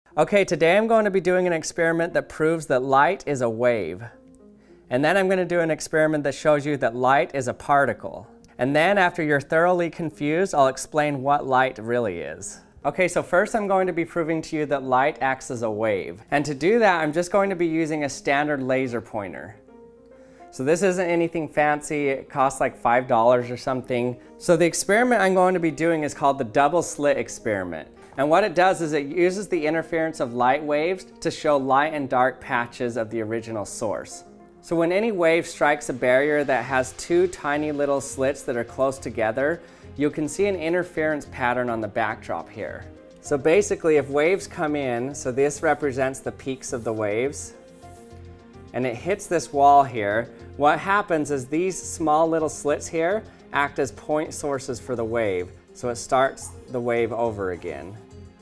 Okay, today I'm going to be doing an experiment that proves that light is a wave. And then I'm going to do an experiment that shows you that light is a particle. And then after you're thoroughly confused, I'll explain what light really is. Okay, so first I'm going to be proving to you that light acts as a wave. And to do that, I'm just going to be using a standard laser pointer. So this isn't anything fancy, it costs like $5 or something. So the experiment I'm going to be doing is called the double slit experiment. And what it does is it uses the interference of light waves to show light and dark patches of the original source. So when any wave strikes a barrier that has two tiny little slits that are close together, you can see an interference pattern on the backdrop here. So basically if waves come in, so this represents the peaks of the waves, and it hits this wall here, what happens is these small little slits here act as point sources for the wave. So it starts the wave over again.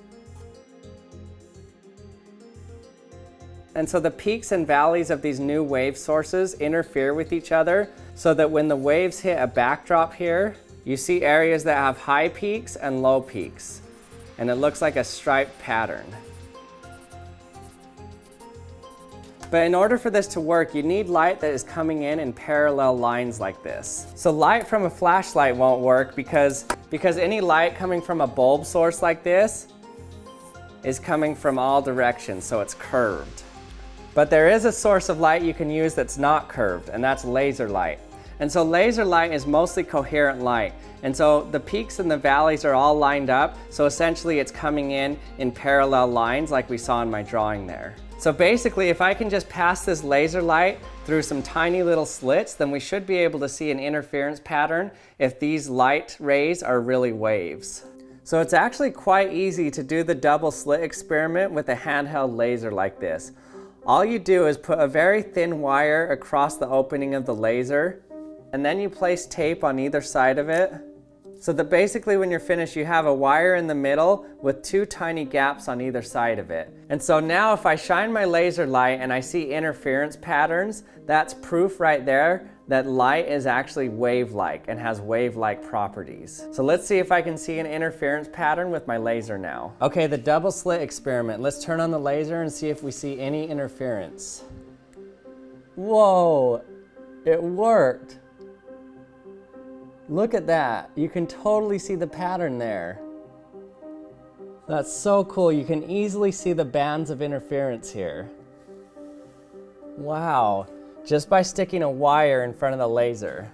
And so the peaks and valleys of these new wave sources interfere with each other so that when the waves hit a backdrop here, you see areas that have high peaks and low peaks. And it looks like a striped pattern. But in order for this to work, you need light that is coming in parallel lines like this. So light from a flashlight won't work because any light coming from a bulb source like this is coming from all directions, so it's curved. But there is a source of light you can use that's not curved, and that's laser light. And so laser light is mostly coherent light. And so the peaks and the valleys are all lined up, so essentially it's coming in parallel lines like we saw in my drawing there. So basically, if I can just pass this laser light through some tiny little slits, then we should be able to see an interference pattern if these light rays are really waves. So it's actually quite easy to do the double slit experiment with a handheld laser like this. All you do is put a very thin wire across the opening of the laser, and then you place tape on either side of it, so that basically when you're finished you have a wire in the middle with two tiny gaps on either side of it. And so now if I shine my laser light and I see interference patterns, that's proof right there that light is actually wave-like and has wave-like properties. So let's see if I can see an interference pattern with my laser now. Okay, the double slit experiment. Let's turn on the laser and see if we see any interference. Whoa, it worked. Look at that. You can totally see the pattern there. That's so cool. You can easily see the bands of interference here. Wow. Just by sticking a wire in front of the laser.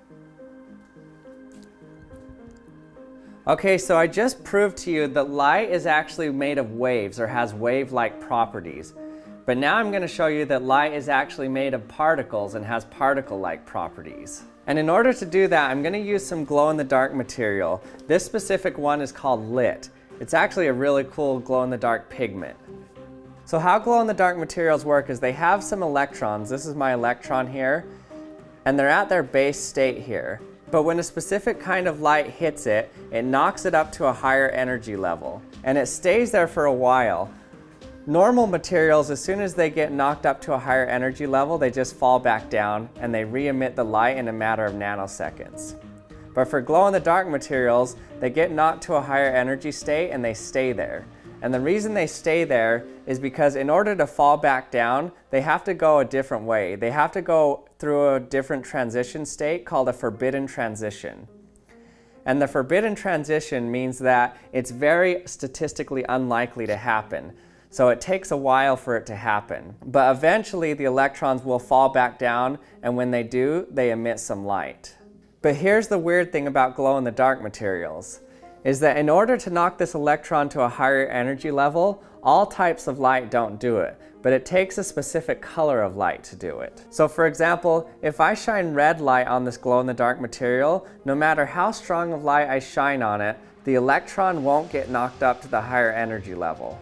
Okay, so I just proved to you that light is actually made of waves or has wave-like properties. But now I'm going to show you that light is actually made of particles and has particle-like properties. And in order to do that, I'm going to use some glow-in-the-dark material. This specific one is called lit. It's actually a really cool glow-in-the-dark pigment. So how glow-in-the-dark materials work is they have some electrons. This is my electron here. And they're at their base state here. But when a specific kind of light hits it, it knocks it up to a higher energy level. And it stays there for a while. Normal materials, as soon as they get knocked up to a higher energy level, they just fall back down and they re-emit the light in a matter of nanoseconds. But for glow-in-the-dark materials, they get knocked to a higher energy state and they stay there. And the reason they stay there is because in order to fall back down, they have to go a different way. They have to go through a different transition state called a forbidden transition. And the forbidden transition means that it's very statistically unlikely to happen. So it takes a while for it to happen. But eventually the electrons will fall back down, and when they do, they emit some light. But here's the weird thing about glow-in-the-dark materials, is that in order to knock this electron to a higher energy level, all types of light don't do it, but it takes a specific color of light to do it. So for example, if I shine red light on this glow-in-the-dark material, no matter how strong of light I shine on it, the electron won't get knocked up to the higher energy level.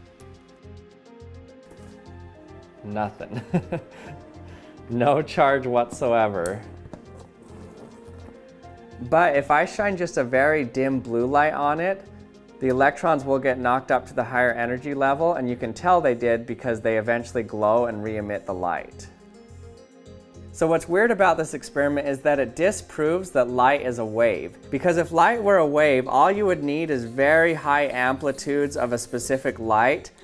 Nothing. No charge whatsoever. But if I shine just a very dim blue light on it, the electrons will get knocked up to the higher energy level, and you can tell they did because they eventually glow and re-emit the light. So what's weird about this experiment is that it disproves that light is a wave. Because if light were a wave, all you would need is very high amplitudes of a specific light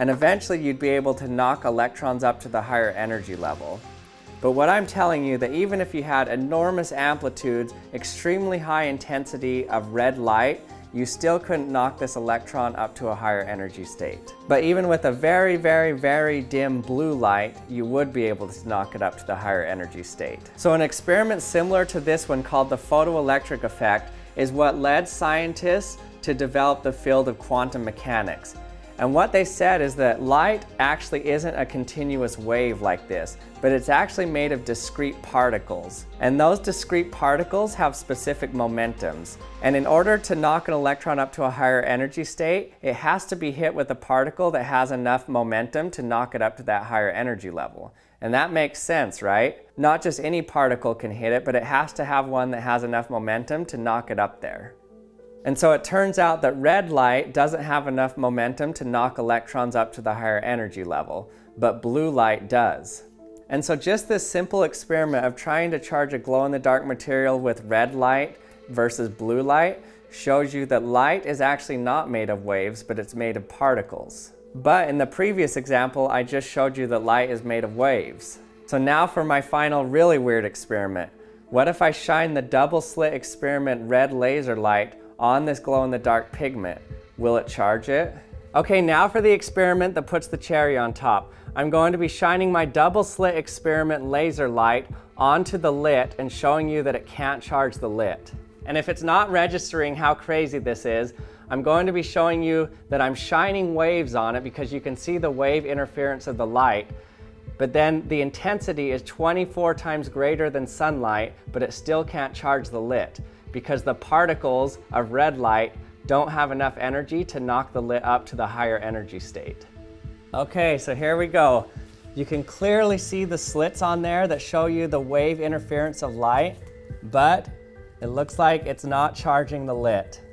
and eventually you'd be able to knock electrons up to the higher energy level. But what I'm telling you, that even if you had enormous amplitudes, extremely high intensity of red light, you still couldn't knock this electron up to a higher energy state. But even with a very, very, very dim blue light, you would be able to knock it up to the higher energy state. So an experiment similar to this one, called the photoelectric effect, is what led scientists to develop the field of quantum mechanics. And what they said is that light actually isn't a continuous wave like this, but it's actually made of discrete particles. And those discrete particles have specific momentums. And in order to knock an electron up to a higher energy state, it has to be hit with a particle that has enough momentum to knock it up to that higher energy level. And that makes sense, right? Not just any particle can hit it, but it has to have one that has enough momentum to knock it up there. And so it turns out that red light doesn't have enough momentum to knock electrons up to the higher energy level, but blue light does. And so just this simple experiment of trying to charge a glow-in-the-dark material with red light versus blue light shows you that light is actually not made of waves, but it's made of particles. But in the previous example, I just showed you that light is made of waves. So now for my final really weird experiment. What if I shine the double slit experiment red laser light on this glow-in-the-dark pigment? Will it charge it? Okay, now for the experiment that puts the cherry on top. I'm going to be shining my double slit experiment laser light onto the lit and showing you that it can't charge the lit. And if it's not registering how crazy this is, I'm going to be showing you that I'm shining waves on it, because you can see the wave interference of the light, but then the intensity is 24 times greater than sunlight, but it still can't charge the lit, because the particles of red light don't have enough energy to knock the lit up to the higher energy state. Okay, so here we go. You can clearly see the slits on there that show you the wave interference of light, but it looks like it's not charging the lit.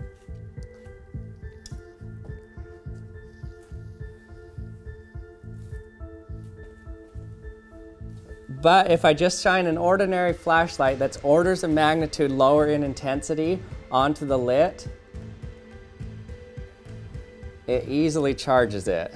But if I just shine an ordinary flashlight that's orders of magnitude lower in intensity onto the lit, it easily charges it.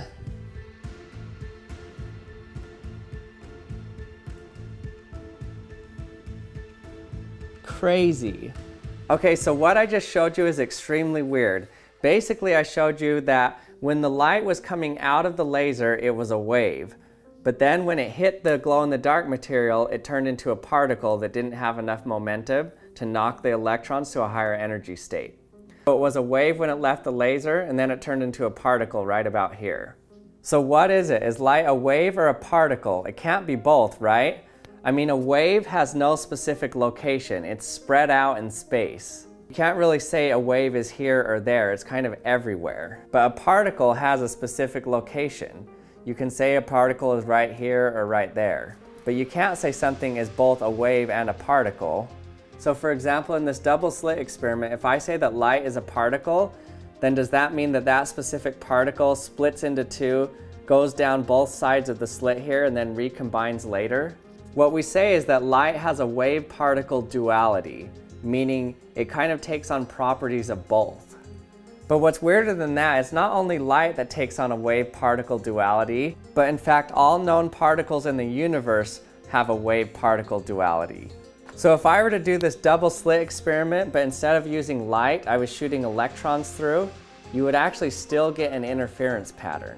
Crazy. Okay, so what I just showed you is extremely weird. Basically, I showed you that when the light was coming out of the laser, it was a wave. But then when it hit the glow-in-the-dark material, it turned into a particle that didn't have enough momentum to knock the electrons to a higher energy state. So it was a wave when it left the laser, and then it turned into a particle right about here. So what is it? Is light a wave or a particle? It can't be both, right? I mean, a wave has no specific location. It's spread out in space. You can't really say a wave is here or there. It's kind of everywhere. But a particle has a specific location. You can say a particle is right here or right there, but you can't say something is both a wave and a particle. So for example, in this double slit experiment, if I say that light is a particle, then does that mean that that specific particle splits into two, goes down both sides of the slit here, and then recombines later? What we say is that light has a wave-particle duality, meaning it kind of takes on properties of both. But what's weirder than that, it's not only light that takes on a wave-particle duality, but in fact all known particles in the universe have a wave-particle duality. So if I were to do this double slit experiment, but instead of using light, I was shooting electrons through, you would actually still get an interference pattern.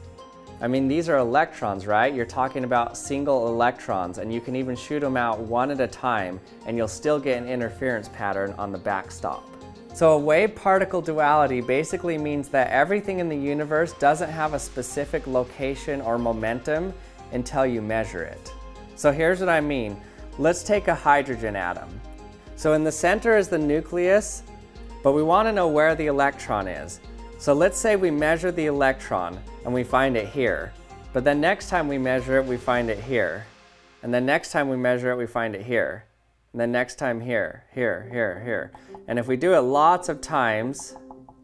I mean, these are electrons, right? You're talking about single electrons, and you can even shoot them out one at a time, and you'll still get an interference pattern on the backstop. So a wave-particle duality basically means that everything in the universe doesn't have a specific location or momentum until you measure it. So here's what I mean. Let's take a hydrogen atom. So in the center is the nucleus, but we want to know where the electron is. So let's say we measure the electron and we find it here. But then next time we measure it, we find it here. And then next time we measure it, we find it here. And then next time here, here, here, here. And if we do it lots of times,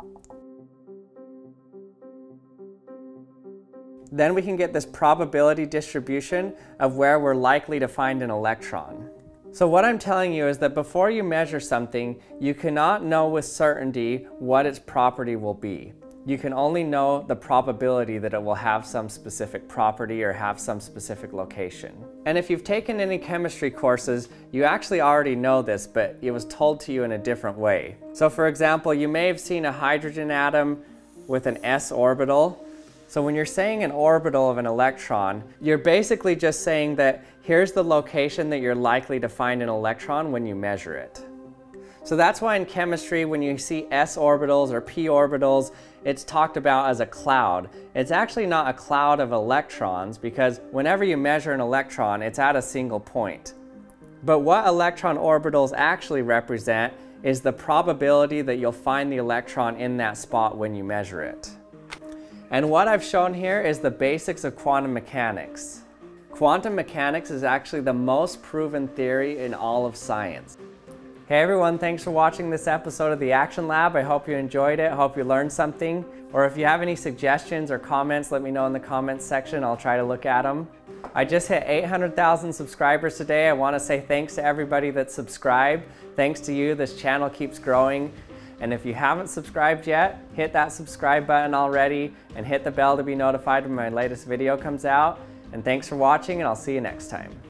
then we can get this probability distribution of where we're likely to find an electron. So what I'm telling you is that before you measure something, you cannot know with certainty what its property will be. You can only know the probability that it will have some specific property or have some specific location. And if you've taken any chemistry courses, you actually already know this, but it was told to you in a different way. So for example, you may have seen a hydrogen atom with an s orbital. So when you're saying an orbital of an electron, you're basically just saying that here's the location that you're likely to find an electron when you measure it. So that's why in chemistry, when you see s orbitals or p orbitals, it's talked about as a cloud. It's actually not a cloud of electrons, because whenever you measure an electron, it's at a single point. But what electron orbitals actually represent is the probability that you'll find the electron in that spot when you measure it. And what I've shown here is the basics of quantum mechanics. Quantum mechanics is actually the most proven theory in all of science. Hey everyone, thanks for watching this episode of the Action Lab. I hope you enjoyed it, hope you learned something. Or if you have any suggestions or comments, let me know in the comments section. I'll try to look at them. I just hit 800,000 subscribers today. I want to say thanks to everybody that subscribed. Thanks to you, this channel keeps growing. And if you haven't subscribed yet, hit that subscribe button already and hit the bell to be notified when my latest video comes out. And thanks for watching, and I'll see you next time.